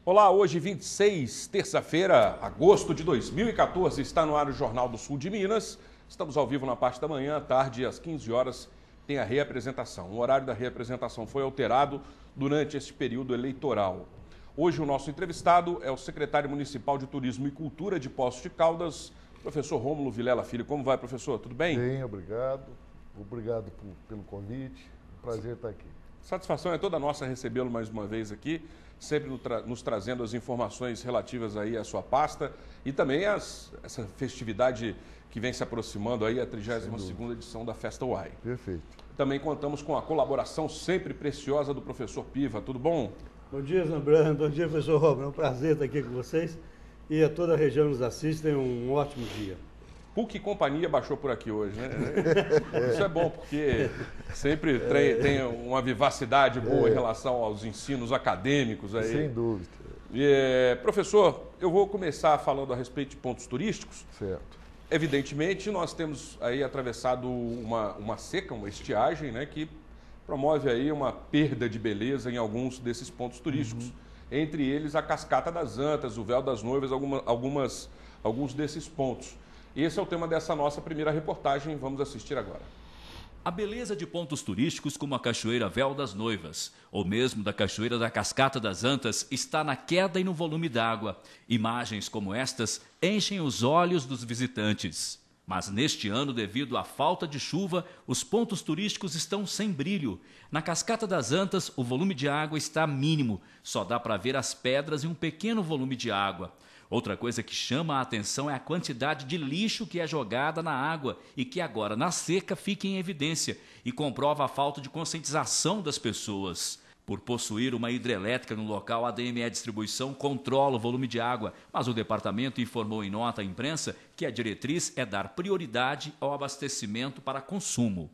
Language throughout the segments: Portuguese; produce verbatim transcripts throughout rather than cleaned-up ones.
Olá, hoje vinte e seis, terça-feira, agosto de dois mil e quatorze, está no ar o Jornal do Sul de Minas. Estamos ao vivo na parte da manhã, à tarde, às quinze horas, tem a reapresentação. O horário da reapresentação foi alterado durante esse período eleitoral. Hoje o nosso entrevistado é o secretário municipal de Turismo e Cultura de Poços de Caldas, professor Rômulo Vilela Filho. Como vai, professor? Tudo bem? Bem, obrigado. Obrigado por, pelo convite. Prazer estar aqui. Satisfação é toda nossa recebê-lo mais uma vez aqui, sempre nos trazendo as informações relativas aí à sua pasta e também as, essa festividade que vem se aproximando aí, a trigésima segunda edição da Festa U A I. Perfeito. Também contamos com a colaboração sempre preciosa do professor Piva. Tudo bom? Bom dia, Zambrano. Bom dia, professor Roberto. É um prazer estar aqui com vocês e a toda a região que nos assiste. Um ótimo dia. P U C e companhia baixou por aqui hoje, né? Isso é bom, porque sempre tem, tem uma vivacidade boa é. em relação aos ensinos acadêmicos. Aí. Sem dúvida. E, professor, eu vou começar falando a respeito de pontos turísticos. Certo. Evidentemente, nós temos aí atravessado uma, uma seca, uma estiagem, né, que promove aí uma perda de beleza em alguns desses pontos turísticos. Uhum. Entre eles, a Cascata das Antas, o Véu das Noivas, alguma, algumas, alguns desses pontos. Esse é o tema dessa nossa primeira reportagem, vamos assistir agora. A beleza de pontos turísticos como a Cachoeira Véu das Noivas, ou mesmo da Cachoeira da Cascata das Antas, está na queda e no volume d'água. Imagens como estas enchem os olhos dos visitantes. Mas neste ano, devido à falta de chuva, os pontos turísticos estão sem brilho. Na Cascata das Antas, o volume de água está mínimo, só dá para ver as pedras e um pequeno volume de água. Outra coisa que chama a atenção é a quantidade de lixo que é jogada na água e que agora, na seca, fica em evidência e comprova a falta de conscientização das pessoas. Por possuir uma hidrelétrica no local, a D M E Distribuição controla o volume de água, mas o departamento informou em nota à imprensa que a diretriz é dar prioridade ao abastecimento para consumo.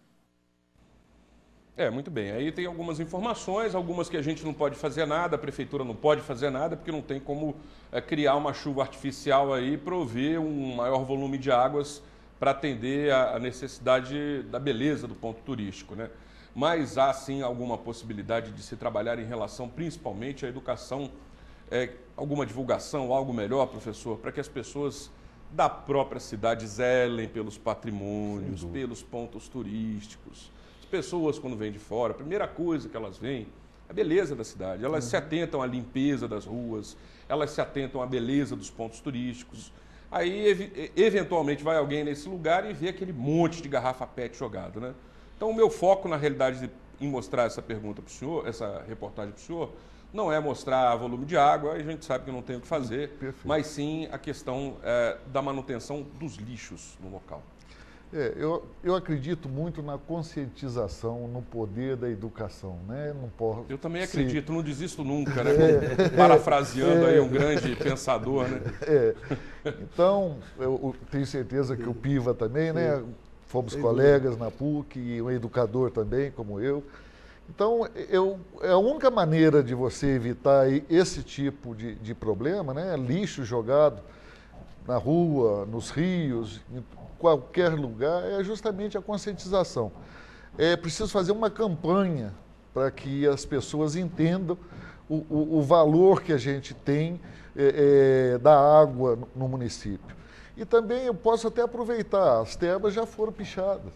É, muito bem. Aí tem algumas informações, algumas que a gente não pode fazer nada, a prefeitura não pode fazer nada, porque não tem como é, criar uma chuva artificial aí e prover um maior volume de águas para atender a, a necessidade da beleza do ponto turístico, né? Mas há sim alguma possibilidade de se trabalhar em relação principalmente à educação, é, alguma divulgação, algo melhor, professor, para que as pessoas da própria cidade zelem pelos patrimônios, pelos pontos turísticos. Pessoas, quando vêm de fora, a primeira coisa que elas veem é a beleza da cidade. Elas uhum. se atentam à limpeza das ruas, elas se atentam à beleza dos pontos turísticos. Aí, ev eventualmente, vai alguém nesse lugar e vê aquele monte de garrafa pet jogado, né? Então, o meu foco, na realidade, em mostrar essa pergunta para o senhor, essa reportagem para o senhor, não é mostrar volume de água, a gente sabe que não tem o que fazer, Perfeito. mas sim a questão é, da manutenção dos lixos no local. É, eu, eu acredito muito na conscientização, no poder da educação, né? Não posso eu também ser... acredito, não desisto nunca, né? É, Parafraseando é, aí um grande pensador, né? É. Então, eu tenho certeza que o Piva também, né? Fomos colegas na P U C e um educador também, como eu. Então, eu, é a única maneira de você evitar esse tipo de, de problema, né? Lixo jogado na rua, nos rios, em qualquer lugar, é justamente a conscientização. É preciso fazer uma campanha para que as pessoas entendam o, o, o valor que a gente tem é, é, da água no, no município. E também eu posso até aproveitar, as termas já foram pichadas.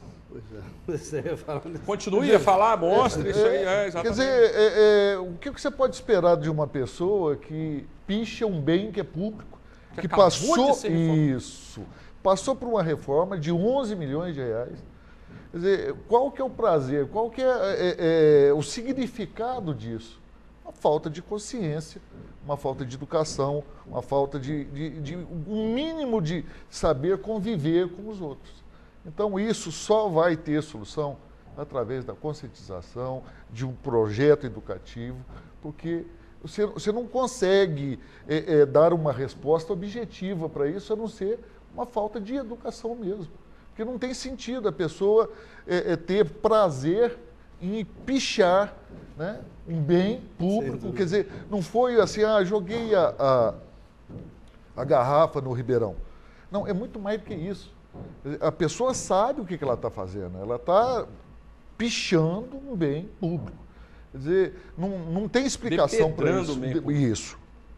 Pois é, continue a falar, mostre é, isso aí. É, quer dizer, é, é, o que você pode esperar de uma pessoa que picha um bem que é público, que, que passou isso, passou por uma reforma de onze milhões de reais. Quer dizer, qual que é o prazer, qual que é, é, é o significado disso? Uma falta de consciência, uma falta de educação, uma falta de, de, de um mínimo de saber conviver com os outros. Então isso só vai ter solução através da conscientização, de um projeto educativo, porque você, você não consegue é, é, dar uma resposta objetiva para isso, a não ser uma falta de educação mesmo. Porque não tem sentido a pessoa é, é, ter prazer em pichar, né, um bem público. Quer dizer, não foi assim, ah, joguei a, a, a garrafa no Ribeirão. Não, é muito mais do que isso. A pessoa sabe o que, que ela está fazendo. Ela está pichando um bem público. Quer dizer, não, não tem explicação para isso. Mesmo. Isso.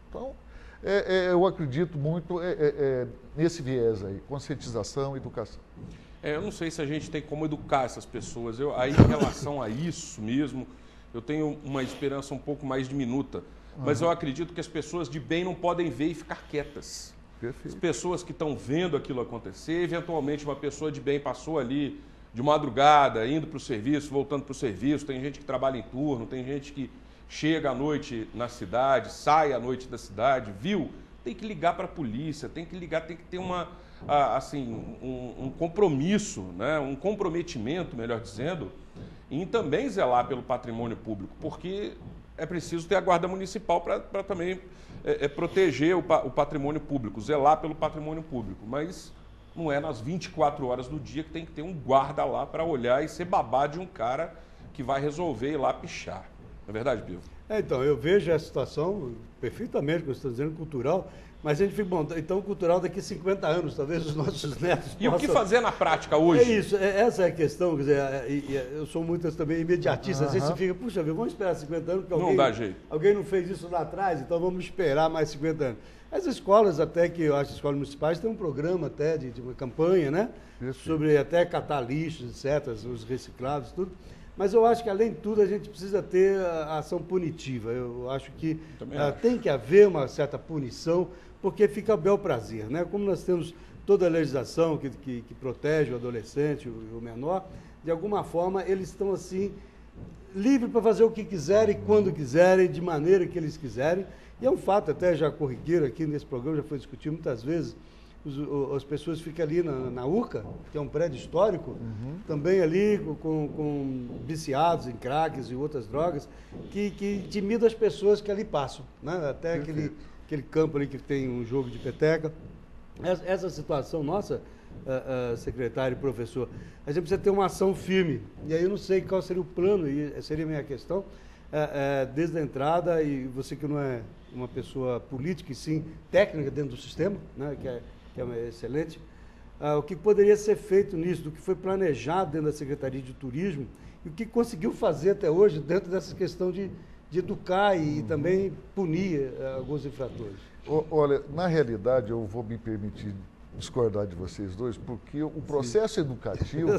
Então, é, é, eu acredito muito é, é, é, nesse viés aí, conscientização e educação. É, eu não sei se a gente tem como educar essas pessoas. Eu, aí, em relação a isso mesmo, eu tenho uma esperança um pouco mais diminuta. Mas uhum. eu acredito que as pessoas de bem não podem ver e ficar quietas. Perfeito. As pessoas que estão vendo aquilo acontecer, eventualmente uma pessoa de bem passou ali de madrugada, indo para o serviço, voltando para o serviço, tem gente que trabalha em turno, tem gente que chega à noite na cidade, sai à noite da cidade, viu? Tem que ligar para a polícia, tem que ligar, tem que ter uma, assim, um, um compromisso, né? um comprometimento, melhor dizendo, em também zelar pelo patrimônio público, porque é preciso ter a guarda municipal para também é, é, proteger o, o patrimônio público, zelar pelo patrimônio público, mas não é nas vinte e quatro horas do dia que tem que ter um guarda lá para olhar e ser babá de um cara que vai resolver ir lá pichar. Não é verdade, Bill? É, então, eu vejo a situação perfeitamente, como você está dizendo, cultural, mas a gente fica, bom, então cultural daqui a cinquenta anos, talvez os nossos netos E possam... o que fazer na prática hoje? É isso, é, essa é a questão, quer dizer, é, é, eu sou muitas também imediatista, às vezes você fica, puxa, vamos esperar cinquenta anos, porque alguém não, dá jeito. alguém não fez isso lá atrás, então vamos esperar mais cinquenta anos. As escolas, até que eu acho, as escolas municipais, têm um programa até de, de uma campanha, né? Isso. Sobre até catar lixos, etcétera, os reciclados, tudo. Mas eu acho que, além de tudo, a gente precisa ter a ação punitiva. Eu acho que uh, acho. tem que haver uma certa punição, porque fica a bel prazer, né? Como nós temos toda a legislação que, que, que protege o adolescente, o, o menor, de alguma forma eles estão assim, livres para fazer o que quiserem, quando quiserem, de maneira que eles quiserem. E é um fato, até já corrigiram aqui nesse programa, já foi discutido muitas vezes, os, o, as pessoas ficam ali na, na URCA, que é um prédio histórico, uhum. também ali com, com viciados em craques e outras drogas, que, que intimidam as pessoas que ali passam, né? Até aquele, aquele campo ali que tem um jogo de peteca. Essa, essa situação nossa, uh, uh, secretário e professor, a gente precisa ter uma ação firme. E aí eu não sei qual seria o plano, e seria a minha questão, uh, uh, desde a entrada, e você que não é uma pessoa política e sim técnica dentro do sistema, né, que, é, que é excelente, uh, o que poderia ser feito nisso, do que foi planejado dentro da Secretaria de Turismo e o que conseguiu fazer até hoje dentro dessa questão de, de educar e, uhum. também punir uh, alguns infratores. O, olha, na realidade, eu vou me permitir discordar de vocês dois, porque o processo Sim. educativo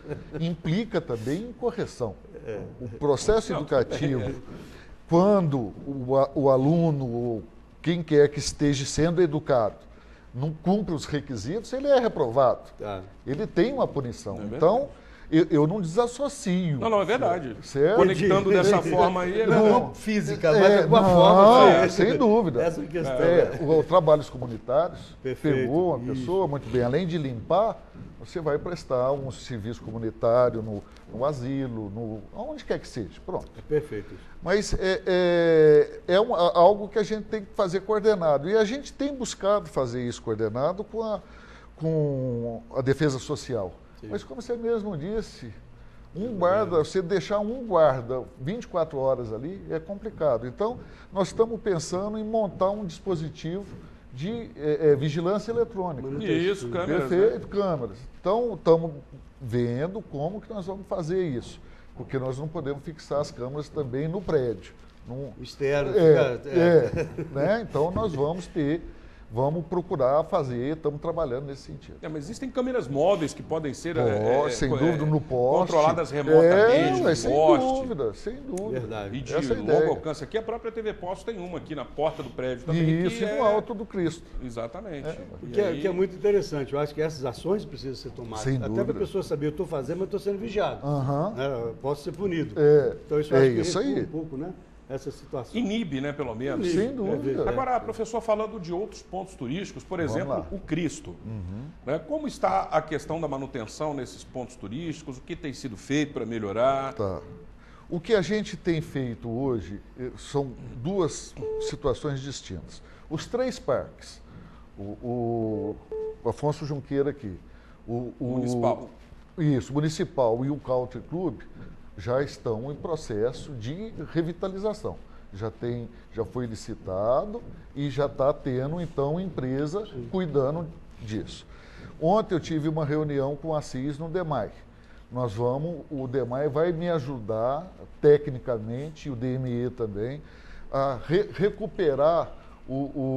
implica também em correção. É. O processo Não, educativo... É. Quando o, o aluno, ou quem quer que esteja sendo educado, não cumpre os requisitos, ele é reprovado. Ah. Ele tem uma punição. É então, eu, eu não desassocio. Não, não, é verdade. Certo? Conectando dessa forma aí... É não, não física, mas é, de alguma forma. Não, sem dúvida. Essa questão. É, o, o trabalhos comunitários, Perfeito, pegou uma isso. pessoa, muito bem, além de limpar, você vai prestar um serviço comunitário no, no asilo, no, onde quer que seja. Pronto. É perfeito. Mas é, é, é um, algo que a gente tem que fazer coordenado. E a gente tem buscado fazer isso coordenado com a, com a defesa social. Sim. Mas como você mesmo disse, um guarda, você deixar um guarda vinte e quatro horas ali é complicado. Então, nós estamos pensando em montar um dispositivo de é, é, vigilância eletrônica. Isso, câmeras. Perfeito, né? câmeras. Então, estamos vendo como que nós vamos fazer isso. Porque nós não podemos fixar as câmeras também no prédio. Num, externo. É, fica, é. É, né? Então, nós vamos ter, vamos procurar fazer, estamos trabalhando nesse sentido. É, mas existem câmeras móveis que podem ser Pô, é, sem é, dúvida, no poste. Controladas remotamente, é, no sem poste. dúvida, sem dúvida. Verdade. E de Essa é longo ideia. alcance. Aqui a própria T V Posto tem uma aqui na porta do prédio também. Isso, que e no é... alto do Cristo. Exatamente. É. E Que, aí... é, que é muito interessante. Eu acho que essas ações precisam ser tomadas. Sem Até dúvida. para a pessoa saber, eu estou fazendo, mas estou sendo vigiado. Uhum. Né? Eu posso ser punido. É, Então isso eu é acho que isso recua aí. um pouco, né? Essa situação. Inibe, né, pelo menos. Sem dúvida. É, Agora, professor, falando de outros pontos turísticos, por exemplo, lá. o Cristo. Uhum. Né? Como está a questão da manutenção nesses pontos turísticos? O que tem sido feito para melhorar? Tá. O que a gente tem feito hoje eh, são duas situações distintas. Os três parques, o, o, o Afonso Junqueira aqui, o, o Municipal. Isso, municipal e o Country Club já estão em processo de revitalização. Já, tem, já foi licitado e já está tendo, então, empresa cuidando disso. Ontem eu tive uma reunião com a Assis no DEMAI. Nós vamos, o DEMAI vai me ajudar tecnicamente, e o D M E também, a re recuperar o,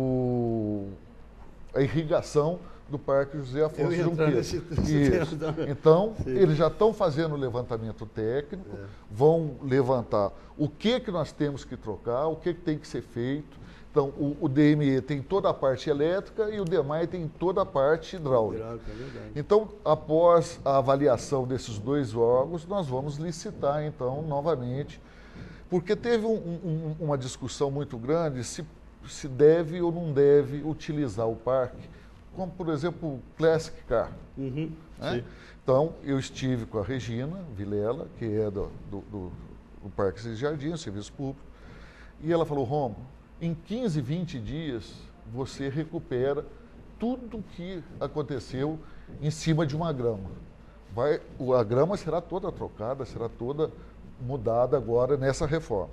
o, a irrigação do Parque José Afonso Junqueira. Nesse, nesse então, Sim. eles já estão fazendo o levantamento técnico, é. vão levantar o que, que nós temos que trocar, o que, que tem que ser feito. Então, o, o D M E tem toda a parte elétrica e o DEMAI tem toda a parte hidráulica. É então, após a avaliação desses dois órgãos, nós vamos licitar, então, novamente, porque teve um, um, uma discussão muito grande se, se deve ou não deve utilizar o parque, como, por exemplo, o Classic Car. Uhum, né? Então, eu estive com a Regina Vilela, que é do, do, do, do Parque e Jardins, Serviço Público, e ela falou, Romo, em quinze, vinte dias, você recupera tudo o que aconteceu em cima de uma grama. Vai, a grama será toda trocada, será toda mudada agora nessa reforma.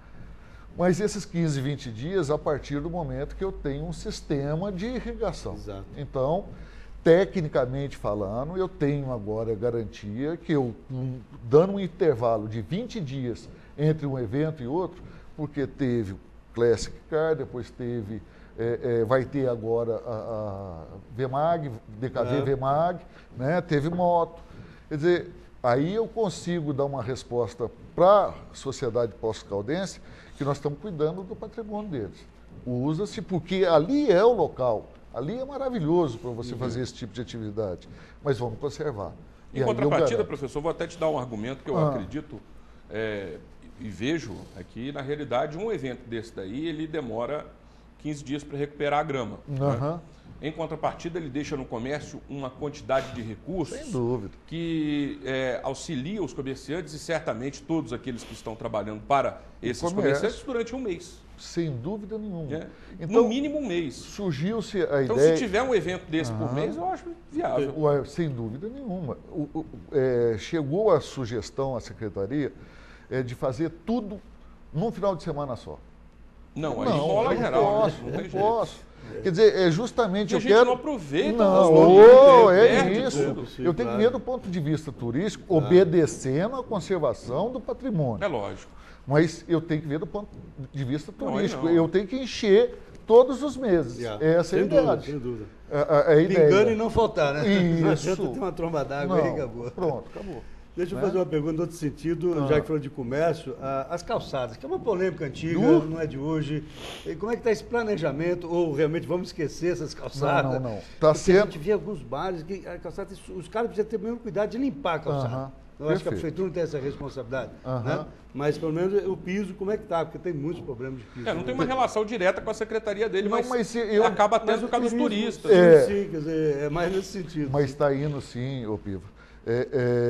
Mas esses quinze, vinte dias, a partir do momento que eu tenho um sistema de irrigação. Exato. Então, tecnicamente falando, eu tenho agora a garantia que eu, um, dando um intervalo de vinte dias entre um evento e outro, porque teve Classic Car, depois teve, é, é, vai ter agora a, a VMAG, D K V é. VMAG, né? Teve moto. Quer dizer, aí eu consigo dar uma resposta para a sociedade pós-caldense que nós estamos cuidando do patrimônio deles. Usa-se porque ali é o local, ali é maravilhoso para você uhum. fazer esse tipo de atividade, mas vamos conservar. Em contrapartida, professor, vou até te dar um argumento que eu ah. acredito... É... E vejo aqui, na realidade, um evento desse daí, ele demora quinze dias para recuperar a grama. Uhum. Né? Em contrapartida, ele deixa no comércio uma quantidade de recursos Sem dúvida. que é, auxilia os comerciantes e certamente todos aqueles que estão trabalhando para esses comerciantes durante um mês. Sem dúvida nenhuma. É. Então, no mínimo um mês. Surgiu-se a então, ideia... Então, se tiver um evento desse uhum. por mês, eu acho viável. Ué, sem dúvida nenhuma. O, o, é, chegou a sugestão à Secretaria é, de fazer tudo num final de semana só. Não, aí não, bola não geral. Posso, não não tem posso. Jeito. Quer dizer, é justamente e eu a gente quero... não aproveita. Não, oh, é isso. Tudo. Sim, eu tenho claro. que ver do ponto de vista turístico, claro. obedecendo à conservação do patrimônio. É lógico. Mas eu tenho que ver do ponto de vista turístico. Não, não. Eu tenho que encher todos os meses. Yeah. Essa é a ideia. Sem dúvida. A, a, a Pingando e não faltar, né? Isso. Não adianta ter uma tromba d'água aí e acabou. Pronto, acabou. Deixa eu né? fazer uma pergunta em outro sentido, ah. já que falou de comércio, as calçadas, que é uma polêmica antiga, uh. não é de hoje. E como é que está esse planejamento? Ou realmente vamos esquecer essas calçadas? Não, não, não. Tá sendo... A gente vê alguns bares que a calçada, os caras precisam ter o mesmo cuidado de limpar a calçada. Uh-huh. Eu acho que a prefeitura não tem essa responsabilidade. Uh-huh. Né? Mas pelo menos o piso, como é que está? Porque tem muitos problemas de piso. É, não tem uma relação direta com a secretaria dele, não, mas, mas eu... acaba tendo por causa dos turistas. É... Sim, quer dizer, é mais nesse sentido. Mas está indo sim, ô Piva. É,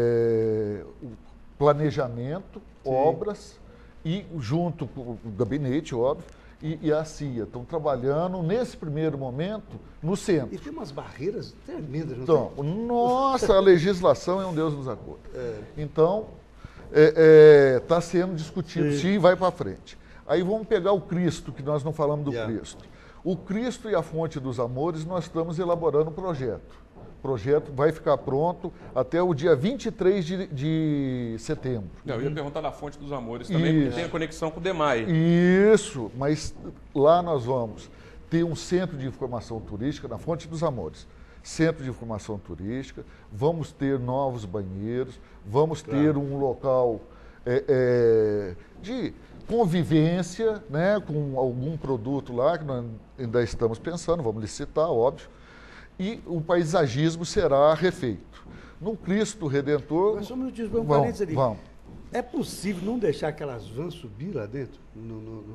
é, o planejamento, sim. obras e junto com o gabinete, óbvio, e, e a C I A. Estão trabalhando nesse primeiro momento no centro. E tem umas barreiras tremendas, não então, tem? Nossa, a legislação é um Deus nos acorda. É. Então, está é, é, tá sendo discutido, sim, sim vai para frente. Aí vamos pegar o Cristo, que nós não falamos do yeah. Cristo. O Cristo e a Fonte dos Amores, nós estamos elaborando um projeto. O projeto vai ficar pronto até o dia vinte e três de, de setembro. Não, eu ia perguntar da Fonte dos Amores também, Isso. porque tem a conexão com o DEMAI. Isso, mas lá nós vamos ter um centro de informação turística na Fonte dos Amores. Centro de informação turística, vamos ter novos banheiros, vamos claro. ter um local é, é, de convivência, né, com algum produto lá, que nós ainda estamos pensando, vamos licitar, óbvio. E o paisagismo será refeito. No Cristo Redentor... Mas só um minutinho, um parênteses ali. Vamos. É possível não deixar aquelas vans subir lá dentro? No, no, no,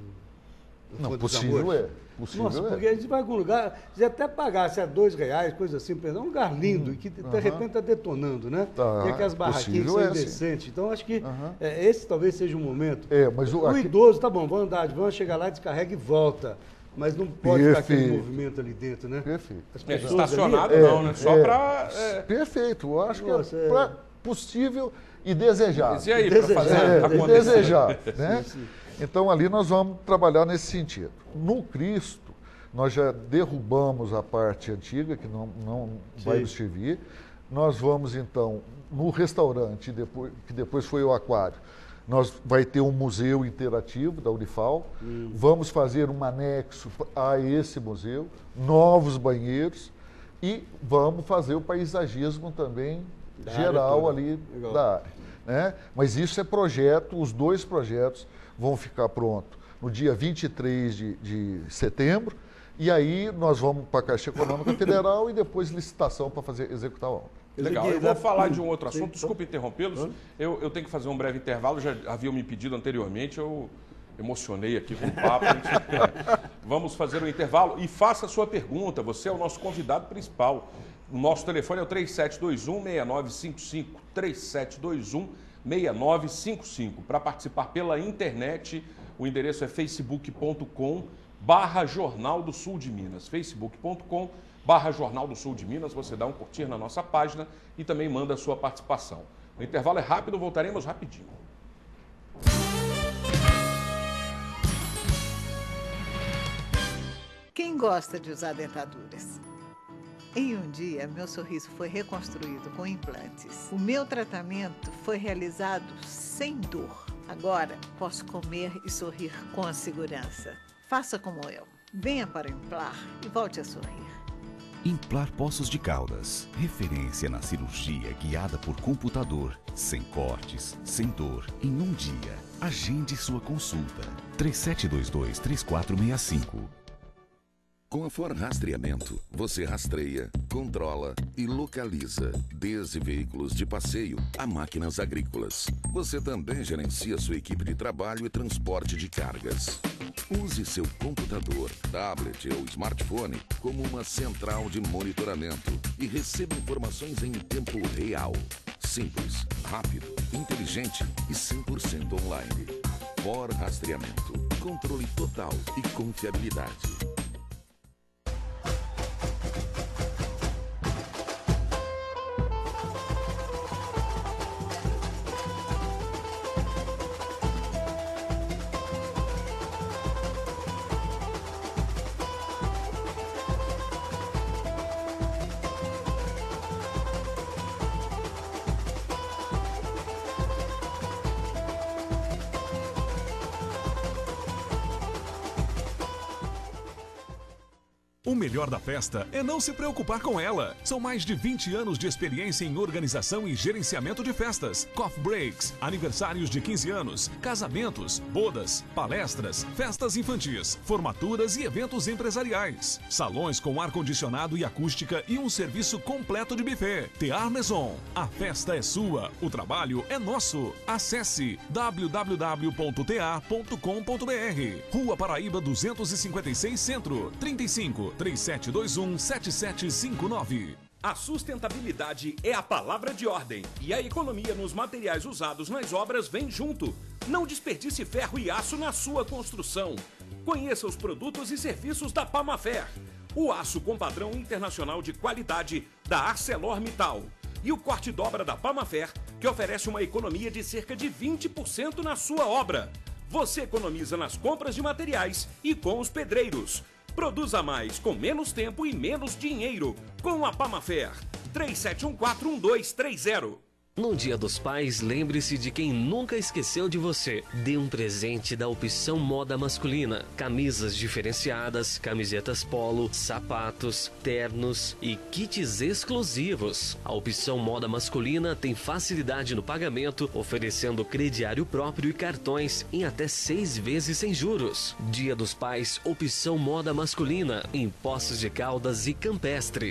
no não, possível é. Possível Nossa, é. porque a gente vai a algum lugar, se até pagasse a dois reais, coisa assim, é um lugar lindo, hum, e que de uh-huh. repente está detonando, né? Tá, tem aquelas barraquinhas que são é, indecentes. sim. Então, acho que uh-huh. é, esse talvez seja um momento. É, mas o, o aqui... idoso, tá bom, vamos andar de van, chegar lá, descarrega e volta. Mas não pode Perfeito. ficar aquele movimento ali dentro, né? Perfeito. É, estacionado ali, não, é, né? Só é, para... É... Perfeito, eu acho Nossa, que é, é... Pra possível e desejável. E aí, para fazer é, acontecer. Desejável, né? Sim, sim. Então, ali nós vamos trabalhar nesse sentido. No Cristo, nós já derrubamos a parte antiga, que não, não vai nos servir. Nós vamos, então, no restaurante, depois, que depois foi o aquário, Nós vai ter um museu interativo da Unifal, Hum. vamos fazer um anexo a esse museu, novos banheiros e vamos fazer o paisagismo também Da área geral toda. ali Legal. da área. Né? Mas isso é projeto, os dois projetos vão ficar prontos no dia vinte e três de, de setembro, e aí nós vamos para a Caixa Econômica Federal e depois licitação para fazer executar a obra. Legal, eu vou falar de um outro assunto, desculpe interrompê-los, Hã? eu, eu tenho que fazer um breve intervalo, já haviam me pedido anteriormente, eu emocionei aqui com o papo. A gente- Vamos fazer um intervalo e faça a sua pergunta, você é o nosso convidado principal. O nosso telefone é o três sete dois um, seis nove cinco cinco, três sete dois um, seis nove cinco cinco. Para participar pela internet, o endereço é facebook ponto com barra Jornal do Sul de Minas, facebook ponto com barra Jornal do Sul de Minas, você dá um curtir na nossa página e também manda a sua participação. O intervalo é rápido, voltaremos rapidinho. Quem gosta de usar dentaduras? Em um dia, meu sorriso foi reconstruído com implantes. O meu tratamento foi realizado sem dor. Agora, posso comer e sorrir com segurança. Faça como eu. Venha para o Implar e volte a sorrir. Implar Poços de Caldas, referência na cirurgia guiada por computador, sem cortes, sem dor, em um dia. Agende sua consulta. três sete dois dois, três quatro seis cinco. Com a For Rastreamento, você rastreia, controla e localiza, desde veículos de passeio a máquinas agrícolas. Você também gerencia sua equipe de trabalho e transporte de cargas. Use seu computador, tablet ou smartphone como uma central de monitoramento e receba informações em tempo real. Simples, rápido, inteligente e cem por cento online. For Rastreamento. Controle total e confiabilidade. O melhor da festa é não se preocupar com ela. São mais de vinte anos de experiência em organização e gerenciamento de festas, coffee breaks, aniversários de quinze anos, casamentos, bodas, palestras, festas infantis, formaturas e eventos empresariais. Salões com ar-condicionado e acústica e um serviço completo de buffet. Tear Maison. A festa é sua, o trabalho é nosso. Acesse w w w ponto t a ponto com ponto b r. Rua Paraíba duzentos e cinquenta e seis Centro, trinta e cinco, três sete dois um, sete sete cinco nove. A sustentabilidade é a palavra de ordem e a economia nos materiais usados nas obras vem junto. Não desperdice ferro e aço na sua construção. Conheça os produtos e serviços da Pamafer. O aço com padrão internacional de qualidade da ArcelorMittal. E o corte dobra da Pamafer, que oferece uma economia de cerca de vinte por cento na sua obra. Você economiza nas compras de materiais e com os pedreiros. Produza mais com menos tempo e menos dinheiro com a Pamafer. três sete um quatro, um dois três zero. No Dia dos Pais, lembre-se de quem nunca esqueceu de você. Dê um presente da Opção Moda Masculina. Camisas diferenciadas, camisetas polo, sapatos, ternos e kits exclusivos. A Opção Moda Masculina tem facilidade no pagamento, oferecendo crediário próprio e cartões em até seis vezes sem juros. Dia dos Pais, Opção Moda Masculina, em Poços de Caldas e Campestre.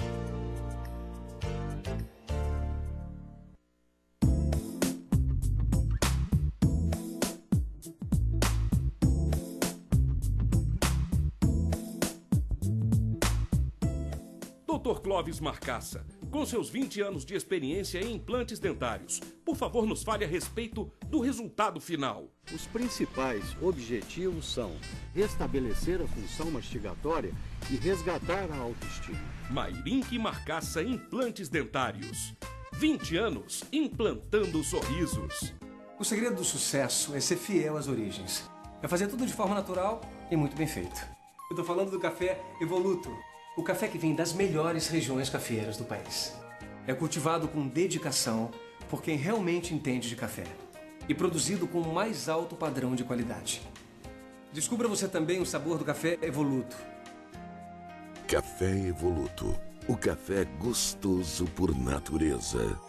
doutor Clóvis Marcaça, com seus vinte anos de experiência em implantes dentários, por favor nos fale a respeito do resultado final. Os principais objetivos são restabelecer a função mastigatória e resgatar a autoestima. Mairink Marcaça Implantes Dentários. vinte anos implantando sorrisos. O segredo do sucesso é ser fiel às origens. É fazer tudo de forma natural e muito bem feito. Eu tô falando do café Evoluto. O café que vem das melhores regiões cafeeiras do país. É cultivado com dedicação por quem realmente entende de café. e produzido com o mais alto padrão de qualidade. Descubra você também o sabor do café Evoluto. Café Evoluto, o café gostoso por natureza.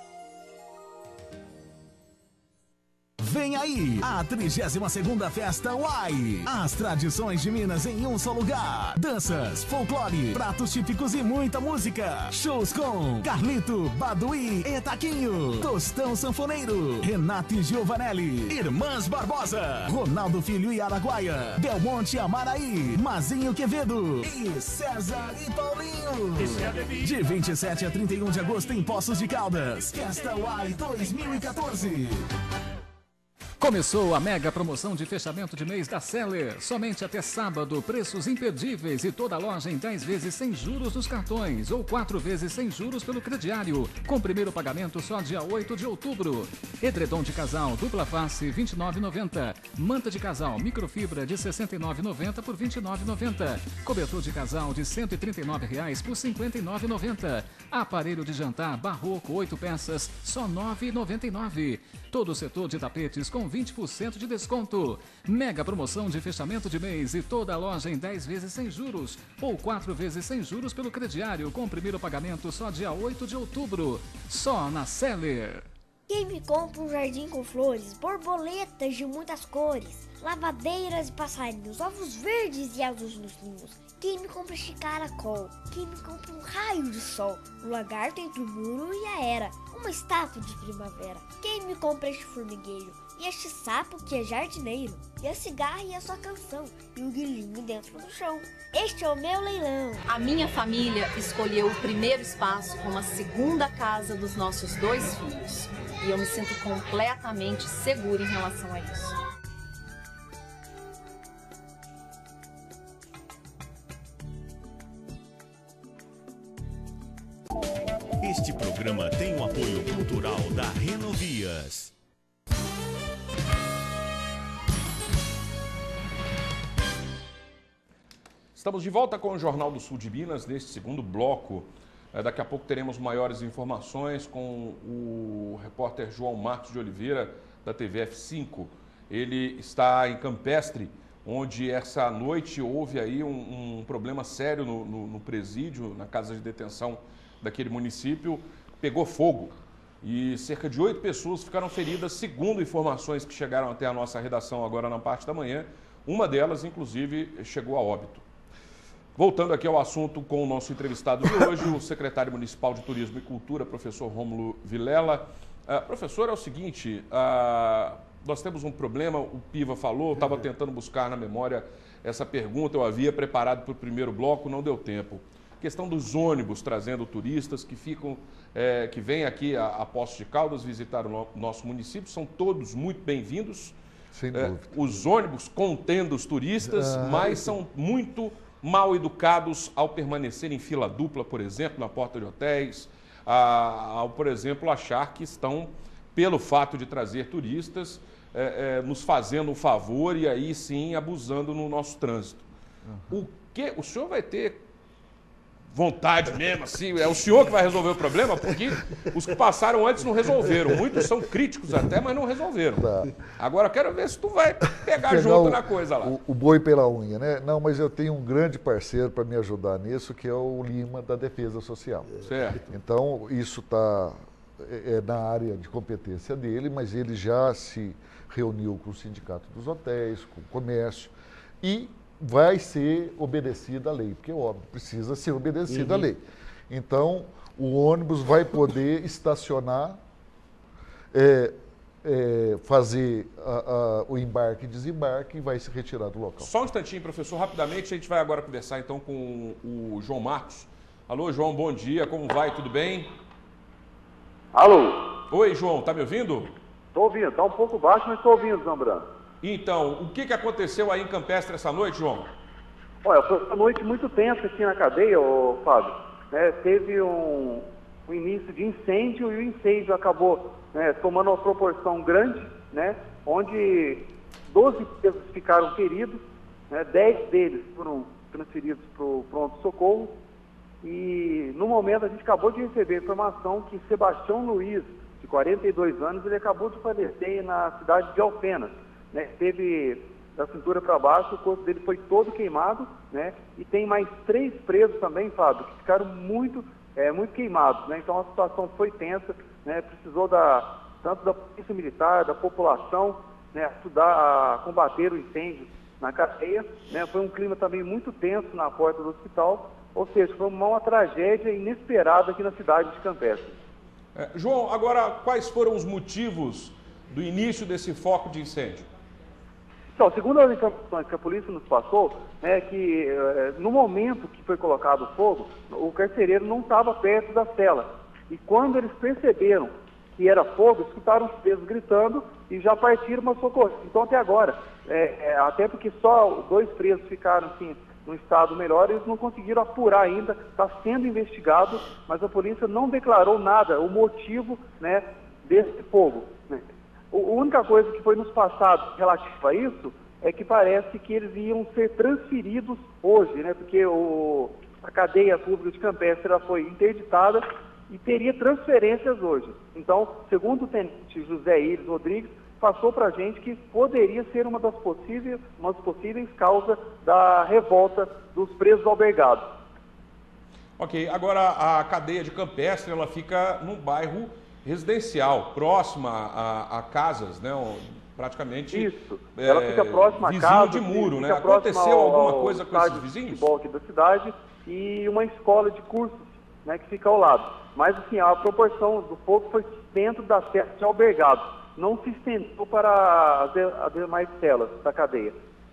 Vem aí, a trigésima segunda Festa Uai. As tradições de Minas em um só lugar. Danças, folclore, pratos típicos e muita música. Shows com Carlito, Baduí e Taquinho, Tostão Sanfoneiro, Renato e Giovanelli, Irmãs Barbosa, Ronaldo Filho e Araguaia, Belmonte e Amaraí, Mazinho Quevedo e César e Paulinho. De vinte e sete a trinta e um de agosto em Poços de Caldas. Festa Uai dois mil e quatorze. Começou a mega promoção de fechamento de mês da Seller. Somente até sábado, preços imperdíveis e toda a loja em dez vezes sem juros nos cartões ou quatro vezes sem juros pelo crediário, com primeiro pagamento só dia oito de outubro. Edredom de casal dupla face vinte e nove reais e noventa centavos. Manta de casal microfibra de sessenta e nove reais e noventa centavos por vinte e nove reais e noventa centavos. Cobertor de casal de cento e trinta e nove reais por cinquenta e nove reais e noventa centavos. Aparelho de jantar barroco oito peças só nove reais e noventa e nove centavos. Todo o setor de tapetes com vinte por cento de desconto. Mega promoção de fechamento de mês e toda a loja em dez vezes sem juros ou quatro vezes sem juros pelo crediário, com primeiro pagamento só dia oito de outubro. Só na Seller. Quem me compra um jardim com flores, borboletas de muitas cores, lavadeiras e passarinhos, ovos verdes e azuis nos ninhos. Quem me compra este caracol? Quem me compra um raio de sol, um lagarto entre o muro e a era, uma estátua de primavera? Quem me compra este formigueiro? E este sapo que é jardineiro? E a cigarra e a sua canção? E o guilhinho dentro do chão? Este é o meu leilão. A minha família escolheu o primeiro espaço como a segunda casa dos nossos dois filhos. E eu me sinto completamente segura em relação a isso. Este programa tem o apoio cultural da Renovias. Estamos de volta com o Jornal do Sul de Minas, neste segundo bloco. Daqui a pouco teremos maiores informações com o repórter João Marcos de Oliveira, da T V F cinco. Ele está em Campestre, onde essa noite houve aí um, um problema sério no, no, no presídio, na casa de detenção daquele município, pegou fogo e cerca de oito pessoas ficaram feridas, segundo informações que chegaram até a nossa redação agora na parte da manhã. Uma delas, inclusive, chegou a óbito. Voltando aqui ao assunto com o nosso entrevistado de hoje, o secretário municipal de Turismo e Cultura, professor Rômulo Vilela. Uh, professor, é o seguinte, uh, nós temos um problema, o Piva falou, estava tentando buscar na memória essa pergunta, eu havia preparado para o primeiro bloco, não deu tempo. Questão dos ônibus trazendo turistas que ficam, é, que vêm aqui a, a Poços de Caldas visitar o no, nosso município, são todos muito bem-vindos. Sem dúvida. É, os ônibus contendo os turistas, ah, mas são muito mal educados ao permanecer em fila dupla, por exemplo, na porta de hotéis, a, ao, por exemplo, achar que estão, pelo fato de trazer turistas, é, é, nos fazendo um favor e aí sim abusando no nosso trânsito. Uhum. O que o senhor vai ter vontade mesmo, assim, é o senhor que vai resolver o problema, porque os que passaram antes não resolveram. Muitos são críticos até, mas não resolveram. Tá. Agora eu quero ver se tu vai pegar, pegar junto o, na coisa lá. O, o boi pela unha, né? Não, mas eu tenho um grande parceiro para me ajudar nisso, que é o Lima, da Defesa Social. Certo. Então, isso está é, é na área de competência dele, mas ele já se reuniu com o Sindicato dos Hotéis, com o Comércio, e vai ser obedecida a lei, porque, óbvio, precisa ser obedecida uhum. a lei. Então, o ônibus vai poder estacionar, é, é, fazer a, a, o embarque e desembarque e vai se retirar do local. Só um instantinho, professor, rapidamente, a gente vai agora conversar então com o João Marcos. Alô, João, bom dia, como vai, tudo bem? Alô? Oi, João, tá me ouvindo? Estou ouvindo, tá um pouco baixo, mas estou ouvindo, Zambrano. Então, o que, que aconteceu aí em Campestre essa noite, João? Olha, foi uma noite muito tensa aqui na cadeia, ô, Fábio. É, teve um, um início de incêndio e o incêndio acabou né, tomando uma proporção grande, né, onde doze presos ficaram feridos, né, dez deles foram transferidos para o pronto-socorro e no momento a gente acabou de receber a informação que Sebastião Luiz, de quarenta e dois anos, ele acabou de falecer na cidade de Alfenas, né? Teve da cintura para baixo, o corpo dele foi todo queimado, né? E tem mais três presos também, Fábio, que ficaram muito, é, muito queimados, né? Então a situação foi tensa, né? Precisou da, tanto da polícia militar, da população, né? Ajudar a combater o incêndio na cadeia, né? Foi um clima também muito tenso na porta do hospital, ou seja, foi uma, uma tragédia inesperada aqui na cidade de Campestre. É, João, agora quais foram os motivos do início desse foco de incêndio? Então, segundo as informações que a polícia nos passou, é que eh, no momento que foi colocado o fogo, o carcereiro não estava perto da cela. E quando eles perceberam que era fogo, escutaram os presos gritando e já partiram para socorrer. Então, até agora, é, é, até porque só dois presos ficaram assim, num estado melhor, eles não conseguiram apurar ainda, está sendo investigado, mas a polícia não declarou nada, o motivo, né, desse fogo, né. A única coisa que foi nos passado relativo a isso é que parece que eles iam ser transferidos hoje, né? Porque o, a cadeia pública de Campestre ela foi interditada e teria transferências hoje. Então, segundo o tenente José Iris Rodrigues, passou para a gente que poderia ser uma das possíveis, uma das possíveis causas da revolta dos presos albergados. Ok, agora a cadeia de Campestre ela fica num bairro residencial, próxima a, a casas, né? Praticamente. Isso. Ela é, fica próxima a vizinho casa, de muro, né? próxima Aconteceu ao, alguma ao coisa com esses vizinhos? Futebol aqui da cidade e uma escola de cursos, né, que fica ao lado. Mas assim, a proporção do fogo foi dentro da cela de albergado, não se estendeu para as, as demais celas da cadeia.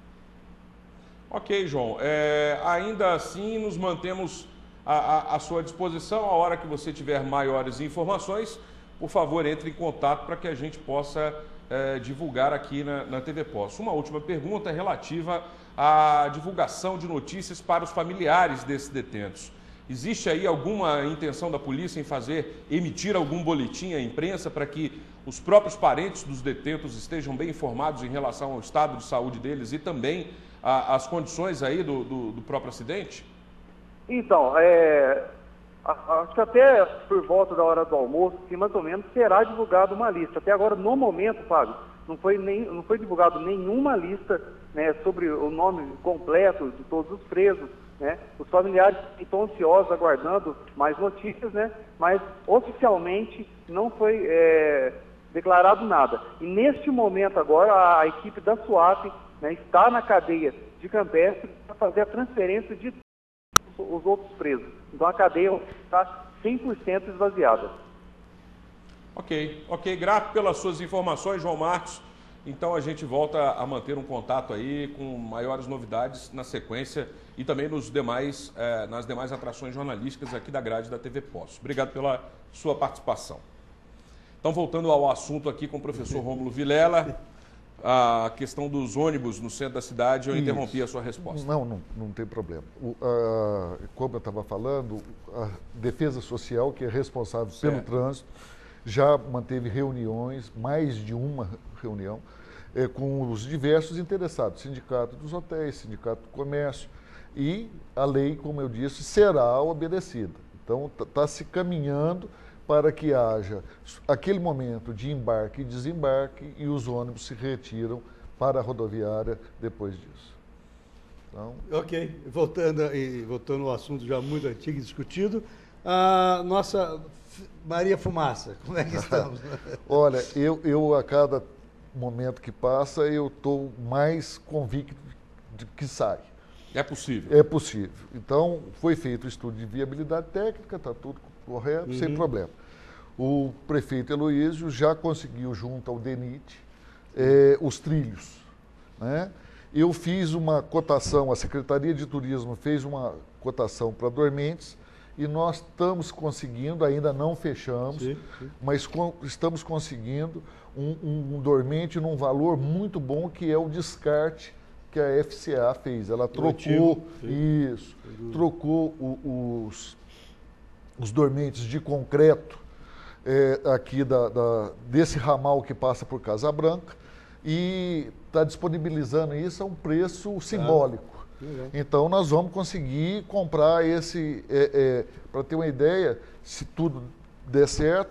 Ok, João. É, ainda assim, nos mantemos à, à sua disposição. A hora que você tiver maiores informações, por favor, entre em contato para que a gente possa é, divulgar aqui na, na T V Poço. Uma última pergunta relativa à divulgação de notícias para os familiares desses detentos. Existe aí alguma intenção da polícia em fazer, emitir algum boletim à imprensa para que os próprios parentes dos detentos estejam bem informados em relação ao estado de saúde deles e também a, as condições aí do, do, do próprio acidente? Então, é... acho que até por volta da hora do almoço, que mais ou menos será divulgada uma lista. Até agora, no momento, Fábio, não foi, nem, não foi divulgado nenhuma lista, né, sobre o nome completo de todos os presos, né? Os familiares estão ansiosos, aguardando mais notícias, né? Mas oficialmente não foi é, declarado nada. E neste momento agora, a, a equipe da SWAP, né, está na cadeia de Campestre para fazer a transferência de os outros presos. Então a cadeia está cem por cento esvaziada. Ok, ok. Grato pelas suas informações, João Marcos. Então a gente volta a manter um contato aí com maiores novidades na sequência e também nos demais, eh, nas demais atrações jornalísticas aqui da grade da T V Poço. Obrigado pela sua participação. Então, voltando ao assunto aqui com o professor Rômulo Vilela, a questão dos ônibus no centro da cidade, eu Isso. interrompi a sua resposta. Não, não, não tem problema. O, a, como eu estava falando, a Defesa Social, que é responsável certo. pelo trânsito, já manteve reuniões, mais de uma reunião, é, com os diversos interessados, Sindicato dos Hotéis, Sindicato do Comércio, e a lei, como eu disse, será obedecida. Então, está se caminhando para que haja aquele momento de embarque e desembarque e os ônibus se retiram para a rodoviária depois disso. Então... Ok, voltando, e, voltando ao assunto já muito antigo e discutido, a nossa Maria Fumaça, como é que estamos? Olha, eu, eu a cada momento que passa, eu estou mais convicto de que sai. É possível? É possível. Então, foi feito o estudo de viabilidade técnica, está tudo correto, uhum. sem problema. O prefeito Heloísio já conseguiu, junto ao D N I T, eh, os trilhos, né? Eu fiz uma cotação, a Secretaria de Turismo fez uma cotação para dormentes e nós estamos conseguindo, ainda não fechamos, sim, sim. mas com, estamos conseguindo um, um, um dormente num valor muito bom, que é o descarte que a F C A fez. Ela trocou, isso, trocou o, os, os dormentes de concreto é, aqui da, da, desse ramal que passa por Casa Branca e está disponibilizando isso a um preço simbólico. Ah, então nós vamos conseguir comprar esse, é, é, para ter uma ideia, se tudo der certo,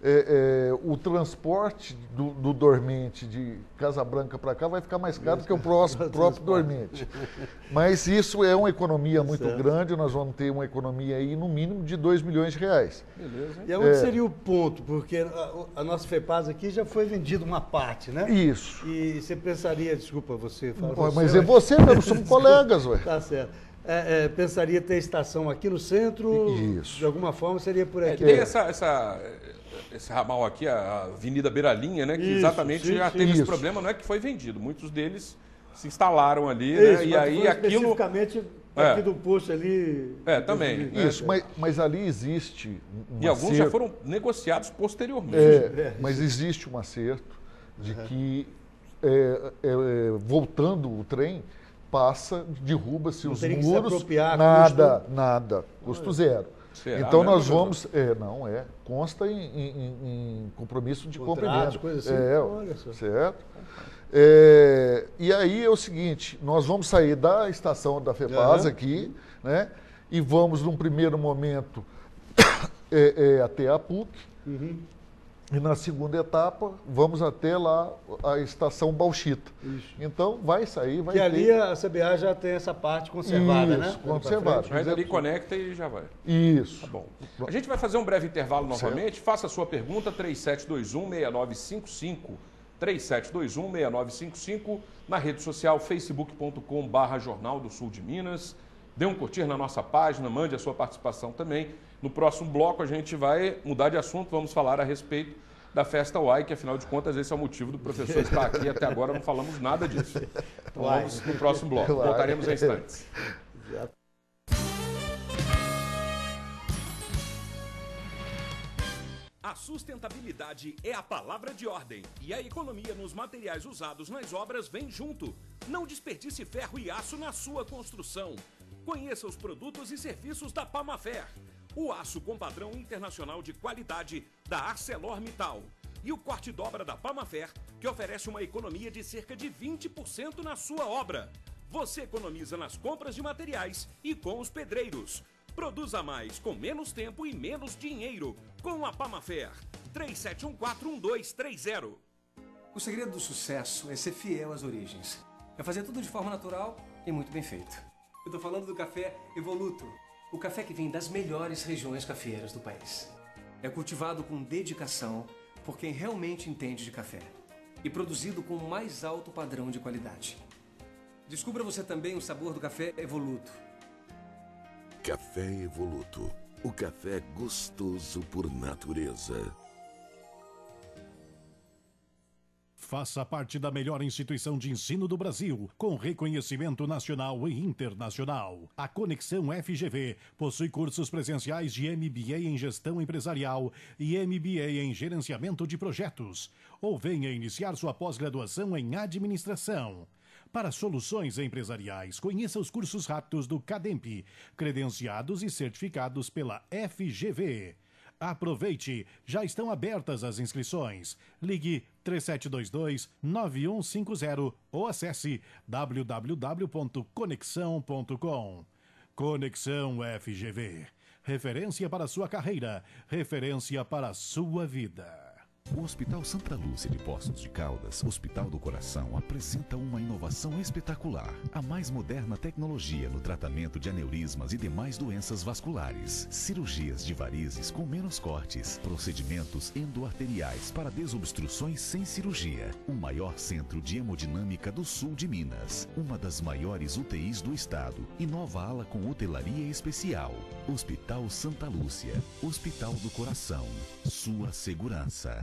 é, é, o transporte do, do dormente de Casa Branca para cá vai ficar mais caro do que o próximo, próprio dormente. Mas isso é uma economia muito certo. grande, nós vamos ter uma economia aí no mínimo de dois milhões de reais. Beleza. E aonde é, seria o ponto? Porque a, a nossa FEPASA aqui já foi vendida uma parte, né? Isso. E você pensaria, desculpa você... Fala Pô, você mas é você mesmo, somos colegas, ué. Tá certo. É, é, pensaria ter estação aqui no centro? Isso. De alguma forma seria por aqui. É, tem essa, essa, esse ramal aqui, a Avenida Beiralinha, né? Que isso, exatamente sim, já sim, teve isso. esse problema, não é que foi vendido. Muitos deles se instalaram ali, isso, né? E aí aquilo. Especificamente aqui é. do posto ali. É, também. Né? Isso, mas, mas ali existe. Um e alguns acerto. já foram negociados posteriormente. É, mas existe um acerto de uhum. que, é, é, voltando o trem, passa, derruba-se os muros, se apropriar, nada, custo... nada, custo zero. Será, então né, nós professor? vamos, é, não é, consta em, em, em compromisso de Contratos, cumprimento. coisa assim. É, olha só. certo? É, e aí é o seguinte, nós vamos sair da estação da FEPASA uhum. aqui, né? E vamos, num primeiro momento, é, é, até a P U C. Uhum. E na segunda etapa, vamos até lá a estação Bauxita. Isso. Então, vai sair, vai que ter... ali a C B A já tem essa parte conservada, Isso, né? conservada. Mas ali conecta e já vai. Isso. Tá bom. A gente vai fazer um breve intervalo novamente. Certo. Faça a sua pergunta, três sete dois um, seis nove cinco cinco. três sete dois um, seis nove cinco cinco. Na rede social, facebook ponto com barra Jornal do Sul de Minas. Dê um curtir na nossa página, mande a sua participação também. No próximo bloco a gente vai mudar de assunto, vamos falar a respeito da Festa Uai, que afinal de contas esse é o motivo do professor estar aqui. Até agora não falamos nada disso. Então vamos no próximo bloco. Voltaremos em instantes. A sustentabilidade é a palavra de ordem e a economia nos materiais usados nas obras vem junto. Não desperdice ferro e aço na sua construção. Conheça os produtos e serviços da Pamafer. O aço com padrão internacional de qualidade da ArcelorMittal. E o corte dobra da Pamafer, que oferece uma economia de cerca de vinte por cento na sua obra. Você economiza nas compras de materiais e com os pedreiros. Produza mais com menos tempo e menos dinheiro com a Pamafer. três sete um quatro, um dois três zero. O segredo do sucesso é ser fiel às origens. É fazer tudo de forma natural e muito bem feito. Eu tô falando do café Evoluto. O café que vem das melhores regiões cafeeiras do país. É cultivado com dedicação por quem realmente entende de café. E produzido com o mais alto padrão de qualidade. Descubra você também o sabor do café Evoluto. Café Evoluto. O café gostoso por natureza. Faça parte da melhor instituição de ensino do Brasil, com reconhecimento nacional e internacional. A Conexão F G V possui cursos presenciais de M B A em Gestão Empresarial e M B A em Gerenciamento de Projetos. Ou venha iniciar sua pós-graduação em Administração. Para soluções empresariais, conheça os cursos rápidos do Cademp, credenciados e certificados pela F G V. Aproveite, já estão abertas as inscrições. Ligue três sete dois dois, nove um cinco zero ou acesse w w w ponto conexão ponto com. Conexão F G V. Referência para sua carreira, referência para a sua vida. O Hospital Santa Lúcia de Poços de Caldas, Hospital do Coração, apresenta uma inovação espetacular. A mais moderna tecnologia no tratamento de aneurismas e demais doenças vasculares. Cirurgias de varizes com menos cortes. Procedimentos endoarteriais para desobstruções sem cirurgia. O maior centro de hemodinâmica do sul de Minas. Uma das maiores U T Is do estado. E nova ala com hotelaria especial. Hospital Santa Lúcia. Hospital do Coração. Sua segurança.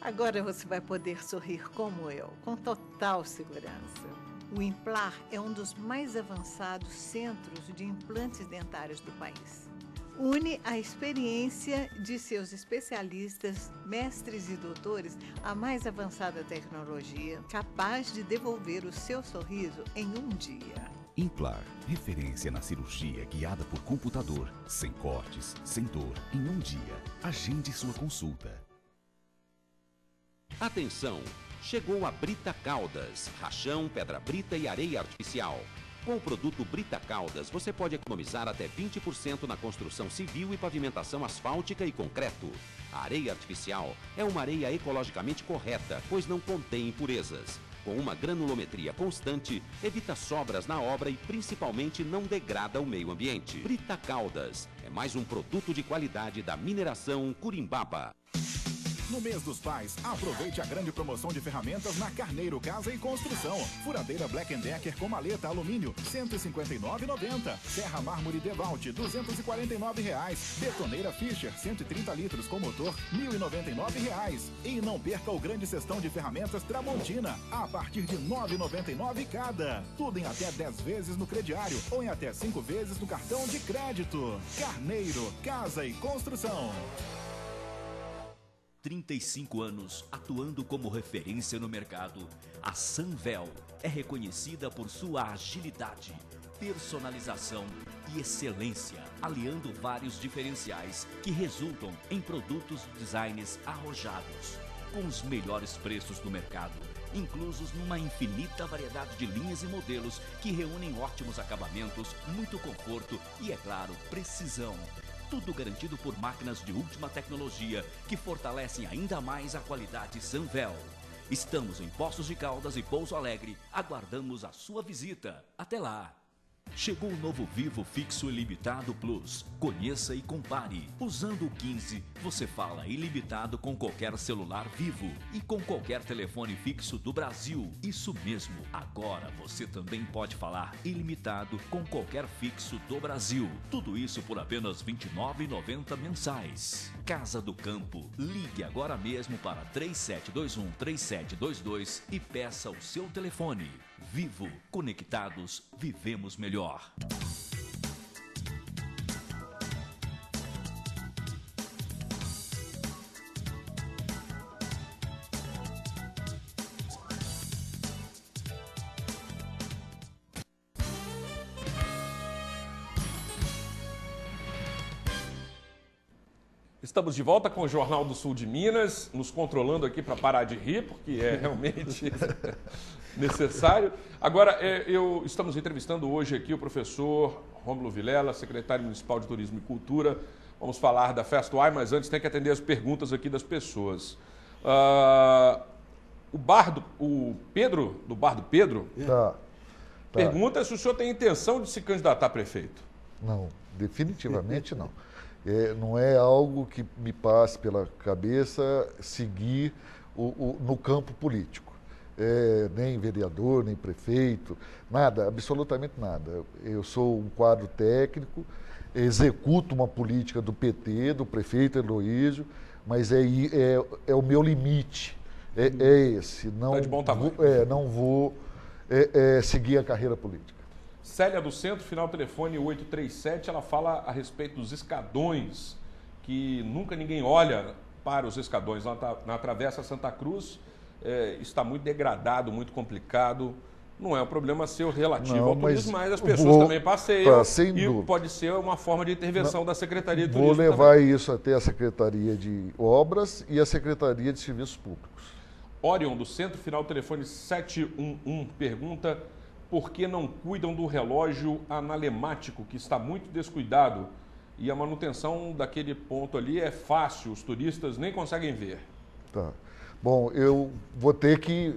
Agora você vai poder sorrir como eu, com total segurança. O Implar é um dos mais avançados centros de implantes dentários do país. Une a experiência de seus especialistas, mestres e doutores à mais avançada tecnologia, capaz de devolver o seu sorriso em um dia. Implar, referência na cirurgia guiada por computador, sem cortes, sem dor, em um dia. Agende sua consulta. Atenção! Chegou a Brita Caldas, rachão, pedra brita e areia artificial. Com o produto Brita Caldas, você pode economizar até vinte por cento na construção civil e pavimentação asfáltica e concreto. A areia artificial é uma areia ecologicamente correta, pois não contém impurezas. Com uma granulometria constante, evita sobras na obra e principalmente não degrada o meio ambiente. Brita Caldas é mais um produto de qualidade da mineração Curimbaba. No mês dos pais, aproveite a grande promoção de ferramentas na Carneiro Casa e Construção. Furadeira Black and Decker com maleta alumínio, cento e cinquenta e nove reais e noventa centavos. Serra Mármore Devalt, duzentos e quarenta e nove reais. Betoneira Fischer, cento e trinta litros com motor, mil e noventa e nove reais. E não perca o grande cestão de ferramentas Tramontina, a partir de nove reais e noventa e nove centavos cada. Tudo em até dez vezes no crediário ou em até cinco vezes no cartão de crédito. Carneiro Casa e Construção. trinta e cinco anos atuando como referência no mercado, a Sanvel é reconhecida por sua agilidade, personalização e excelência, aliando vários diferenciais que resultam em produtos de designs arrojados, com os melhores preços do mercado, inclusos numa infinita variedade de linhas e modelos que reúnem ótimos acabamentos, muito conforto e, é claro, precisão. Tudo garantido por máquinas de última tecnologia que fortalecem ainda mais a qualidade Sanvel. Estamos em Poços de Caldas e Pouso Alegre. Aguardamos a sua visita. Até lá! Chegou o novo Vivo Fixo Ilimitado Plus. Conheça e compare. Usando o quinze, você fala ilimitado com qualquer celular Vivo e com qualquer telefone fixo do Brasil. Isso mesmo. Agora você também pode falar ilimitado com qualquer fixo do Brasil. Tudo isso por apenas vinte e nove reais e noventa centavos mensais. Casa do Campo. Ligue agora mesmo para três sete dois um, três sete dois dois e peça o seu telefone. Vivo, conectados, vivemos melhor. Estamos de volta com o Jornal do Sul de Minas, nos controlando aqui para parar de rir, porque é realmente necessário. Agora, é, eu, estamos entrevistando hoje aqui o professor Rômulo Vilela, secretário municipal de Turismo e Cultura. Vamos falar da Festuai, mas antes tem que atender as perguntas aqui das pessoas. Uh, o bar do o Pedro, do Bar do Pedro, tá, tá. pergunta se o senhor tem intenção de se candidatar a prefeito. Não, definitivamente não. É, não é algo que me passe pela cabeça seguir o, o, no campo político. É, nem vereador, nem prefeito, nada, absolutamente nada. Eu sou um quadro técnico, executo uma política do P T, do prefeito Heloísio, mas é, é, é o meu limite, é, é esse. Não, tá de bom tamanho. Vou, é, não vou é, é, seguir a carreira política. Célia do Centro, final telefone oito três sete, ela fala a respeito dos escadões, que nunca ninguém olha para os escadões. Na, na Travessa Santa Cruz é, está muito degradado, muito complicado. Não é um problema seu relativo não, ao turismo, mas, mas as pessoas vou, também passeiam tá, sem e dúvida. Pode ser uma forma de intervenção não, da Secretaria de Vou Turismo levar também. isso até a Secretaria de Obras e a Secretaria de Serviços Públicos. Orion do Centro, final telefone sete um um, pergunta: por que não cuidam do relógio analemático, que está muito descuidado? E a manutenção daquele ponto ali é fácil, os turistas nem conseguem ver. Tá. Bom, eu vou ter que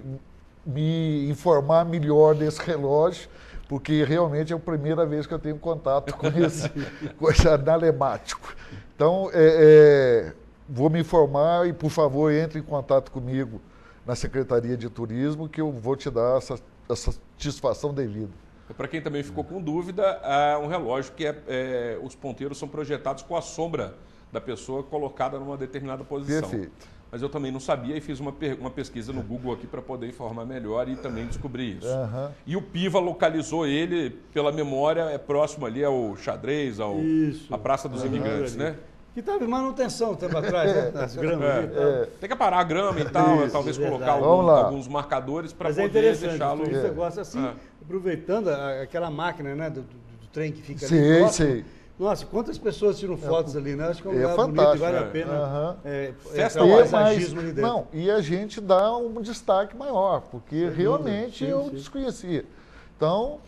me informar melhor desse relógio, porque realmente é a primeira vez que eu tenho contato com esse, com esse analemático. Então, é, é, vou me informar e, por favor, entre em contato comigo na Secretaria de Turismo, que eu vou te dar essa a satisfação devida. Para quem também ficou com dúvida, há um relógio que é, é, os ponteiros são projetados com a sombra da pessoa colocada numa determinada posição. Perfeito. Mas eu também não sabia e fiz uma, uma pesquisa no Google aqui para poder informar melhor e também descobrir isso. Uhum. E o Piva localizou ele, pela memória, é próximo ali ao Xadrez, ao, à Praça dos uhum. Imigrantes, né? Que estava em manutenção um tempo atrás, né? Nas gramas. É, ali, é. Tem que parar a grama e tal, isso, talvez é colocar algum, alguns marcadores para poder é deixá-lo... Mas é interessante, gosta assim, é. aproveitando a, aquela máquina, né, do, do, do trem que fica sei, ali. Sei, sei. Nossa, quantas pessoas tiram fotos é, ali, né? Acho que é um é lugar fantástico, bonito e vale é. a pena. Uhum. É, Festa é, paisagismo ali dentro. Não, e a gente dá um destaque maior, porque Sem realmente sim, eu sim. desconhecia. Então,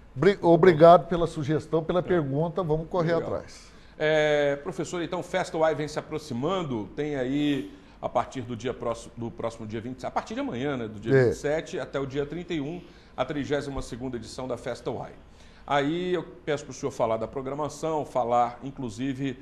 obrigado pela sugestão, pela é. pergunta, vamos correr Legal. atrás. É, professor, então, Festa Uai vem se aproximando, tem aí, a partir do, dia próximo, do próximo dia vinte, a partir de amanhã, né, do dia é. vinte e sete até o dia trinta e um, a trigésima segunda edição da Festa Uai. Aí eu peço para o senhor falar da programação, falar, inclusive,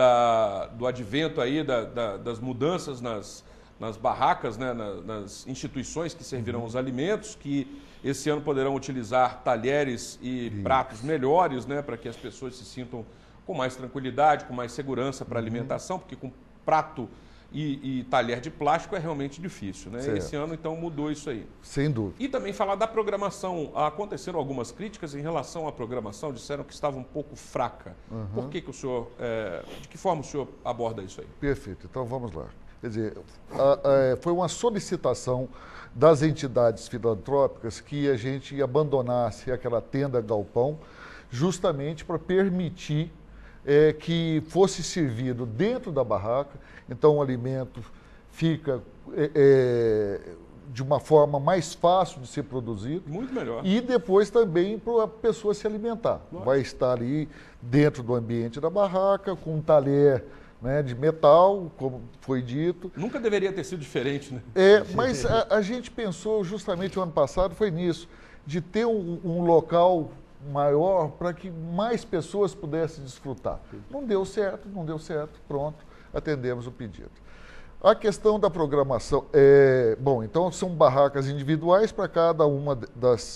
da, do advento aí, da, da, das mudanças nas, nas barracas, né, nas, nas instituições que servirão uhum. os alimentos, que esse ano poderão utilizar talheres e Isso. pratos melhores, né, para que as pessoas se sintam com mais tranquilidade, com mais segurança para a alimentação, porque com prato e, e talher de plástico é realmente difícil, né? Certo. Esse ano, então, mudou isso aí. Sem dúvida. E também falar da programação. Aconteceram algumas críticas em relação à programação, disseram que estava um pouco fraca. Uhum. Por que que o senhor, é, de que forma o senhor aborda isso aí? Perfeito, então vamos lá. Quer dizer, a, a, foi uma solicitação das entidades filantrópicas que a gente abandonasse aquela tenda galpão, justamente para permitir É, que fosse servido dentro da barraca, então o alimento fica é, é, de uma forma mais fácil de ser produzido. Muito melhor. E depois também para a pessoa se alimentar. Nossa. Vai estar ali dentro do ambiente da barraca, com um talher, né, de metal, como foi dito. Nunca deveria ter sido diferente, né? É, mas a, a gente pensou justamente o ano passado, foi nisso, de ter um, um local maior para que mais pessoas pudessem desfrutar. Não deu certo, não deu certo, pronto, atendemos o pedido. A questão da programação, é, bom, então são barracas individuais para cada uma das,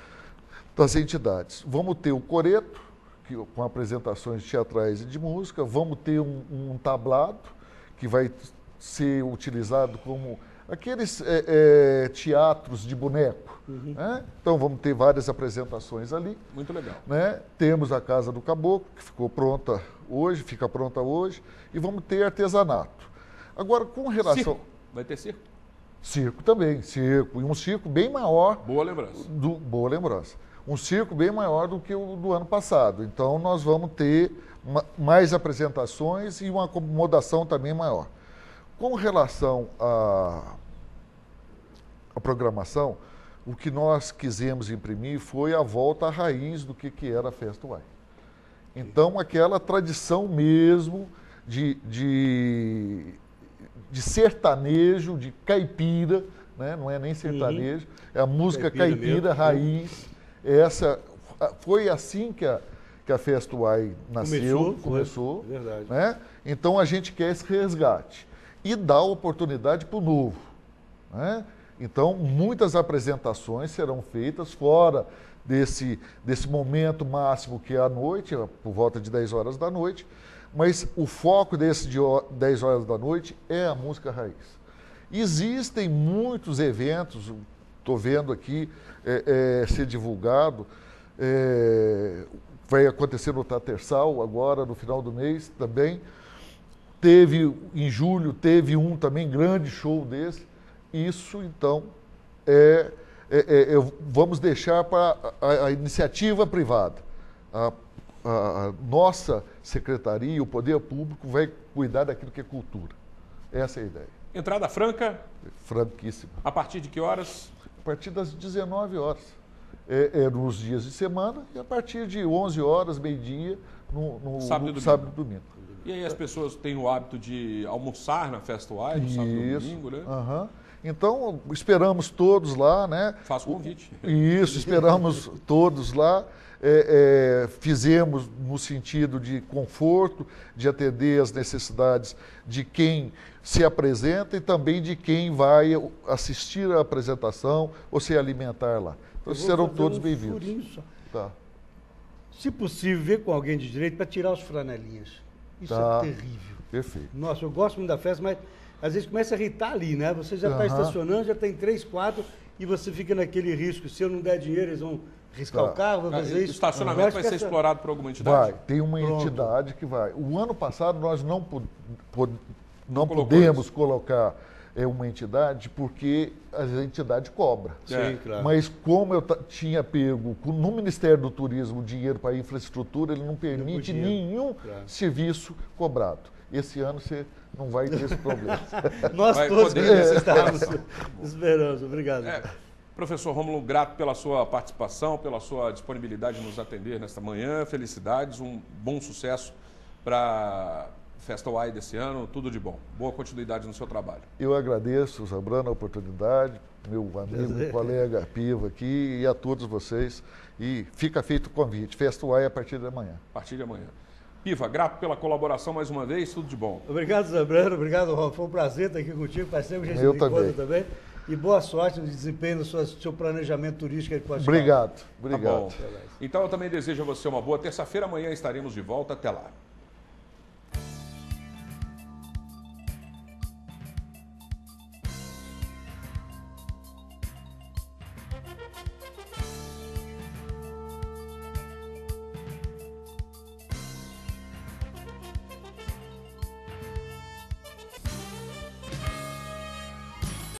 das entidades. Vamos ter o coreto, que, com apresentações teatrais e de música, vamos ter um, um tablado, que vai ser utilizado como aqueles é, é, teatros de boneco. Uhum. Né? Então vamos ter várias apresentações ali. Muito legal. Né? Temos a Casa do Caboclo, que ficou pronta hoje, fica pronta hoje, e vamos ter artesanato. Agora, com relação... Circo. Vai ter circo? Circo também, circo. E um circo bem maior... Boa lembrança. Do, boa lembrança. Um circo bem maior do que o do ano passado. Então nós vamos ter uma, mais apresentações e uma acomodação também maior. Com relação à, à programação, o que nós quisemos imprimir foi a volta à raiz do que, que era a Festa Uai. Então, aquela tradição mesmo de, de, de sertanejo, de caipira, né? Não é nem sertanejo, é a música caipira, caipira raiz. Essa, foi assim que a, que a Festa Uai nasceu, começou. começou verdade. Né? Então, a gente quer esse resgate e dar oportunidade para o novo. Né? Então, muitas apresentações serão feitas fora desse, desse momento máximo que é a noite, por volta de dez horas da noite, mas o foco desse de dez horas da noite é a música raiz. Existem muitos eventos, estou vendo aqui é, é, ser divulgado, é, vai acontecer no Tatersal agora, no final do mês também. Teve, em julho, teve um também grande show desse. Isso, então, é, é, é, é, vamos deixar para a, a iniciativa privada. A, a, a nossa secretaria, o poder público, vai cuidar daquilo que é cultura. Essa é a ideia. Entrada franca? Franquíssima. A partir de que horas? A partir das dezenove horas. É, é nos dias de semana e a partir de onze horas, meio-dia, no, no, sábado, no e domingo. sábado e domingo. E aí as pessoas têm o hábito de almoçar na Festa Uai, no sábado e domingo, né? Uhum. Então, esperamos todos lá, né? Faço convite. Isso, esperamos todos lá. É, é, fizemos no sentido de conforto, de atender as necessidades de quem se apresenta e também de quem vai assistir à apresentação ou se alimentar lá. Então, serão todos um bem-vindos. Tá. Se possível, ver com alguém de direito para tirar os flanelinhas. Isso tá. é terrível. Perfeito. Nossa, eu gosto muito da festa, mas às vezes começa a irritar ali, né? Você já está Aham. estacionando, já tem três, quatro, e você fica naquele risco. Se eu não der dinheiro, eles vão riscar Tá. o carro, vão fazer O isso. estacionamento Eu acho vai que ser essa- explorado por alguma entidade? Vai, tem uma Pronto. entidade que vai. O ano passado nós não, pu- pu- não colocou pudemos isso. colocar é, uma entidade porque a entidade cobra. Sim, É. claro. Mas como eu ta- tinha pego com- no Ministério do Turismo dinheiro para infraestrutura, ele não permite podia. nenhum Claro. serviço cobrado. Esse ano você não vai ter esse problema. Nós Vai todos poder que ter estávamos essa esperando. Obrigado. É, professor Rômulo, grato pela sua participação, pela sua disponibilidade de nos atender nesta manhã. Felicidades, um bom sucesso para a Festa U A I desse ano. Tudo de bom. Boa continuidade no seu trabalho. Eu agradeço, Zambrano, a oportunidade, meu amigo, Prazer. colega Piva aqui e a todos vocês. E fica feito o convite. Festa U A I a partir de amanhã. A partir de amanhã. Piva, grato pela colaboração mais uma vez. Tudo de bom. Obrigado, Zambrano. Obrigado, Ron. Foi um prazer estar aqui contigo. Faz tempo que a gente Eu se encontra também. também. E boa sorte no desempenho do seu, seu planejamento turístico aí com a escola. Obrigado, Tá obrigado. bom. Então eu também desejo a você uma boa terça-feira. Amanhã estaremos de volta. Até lá.